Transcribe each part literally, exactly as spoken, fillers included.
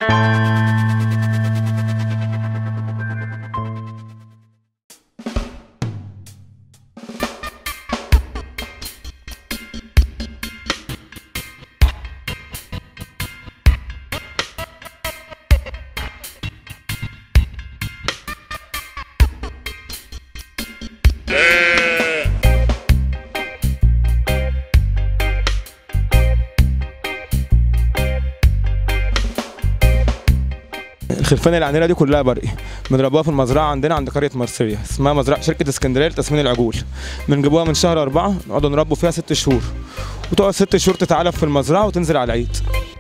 الخرفان اللي عندنا دي كلها برقي، بنربوها في المزرعه عندنا عند قريه مرسيليا، اسمها مزرعه شركه اسكندريه لتسمين العجول. بنجيبوها من شهر أربعة، نقعدوا نربوا فيها ست شهور، وتقعد ست شهور تتعلف في المزرعه وتنزل على العيد.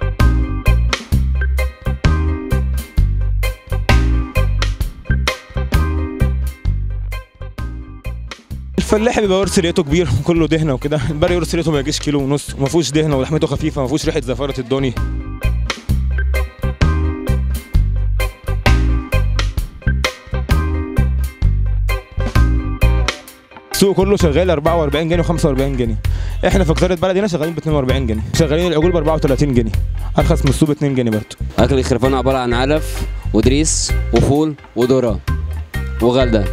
الفلاح بيبقى ورث لقيته كبير وكله دهنه وكده، البري ورث لقيته ما يجيش كيلو ونص وما فيهوش دهنه ولحمته خفيفه، ما فيهوش ريحه زفاره الدنيا. السوق كله شغال أربعة وأربعين جنيه وخمسة وأربعين جنيه، احنا في جزيره بلد هنا شغالين ب اتنين وأربعين جنيه، شغالين العجول ب أربعة وتلاتين جنيه، ارخص من السوق ب اتنين جنيه برضه. اكل الخرفان عباره عن علف ودريس وفول وذره وغلده.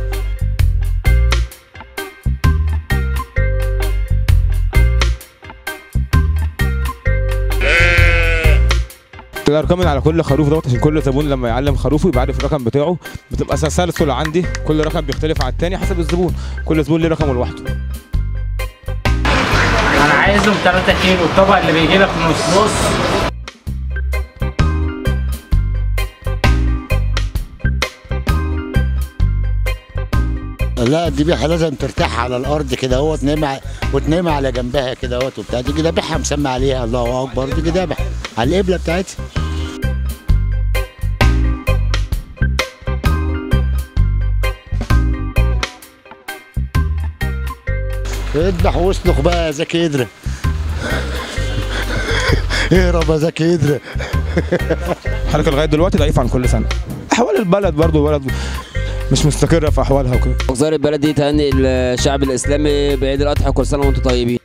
الارقام اللي على كل خروف دوت عشان كل زبون لما يعلم خروفه يبقى عارف الرقم بتاعه، بتبقى سلسله عندي، كل رقم بيختلف عن الثاني حسب الزبون، كل زبون ليه رقمه لوحده. انا عايزهم تلاتة كيلو، الطبق اللي بيجي لك نص نص. لا الذبيحه لازم ترتاح على الارض كده اهو، وتنام وتنام على جنبها كده اهوت وبتاع، تيجي ذابحها مسمى عليها الله اكبر، تيجي ذابح على القبله بتاعتها. اذبح واسلخ بقى يا زكي قدره. اهرب يا زكي قدره. الحركه لغايه دلوقتي ضعيفه عن كل سنه. احوال البلد برضه البلد مش مستقره في احوالها وكده. وزاره البلد دي تهنئ الشعب الاسلامي بعيد الاضحى، كل سنه وانتم طيبين.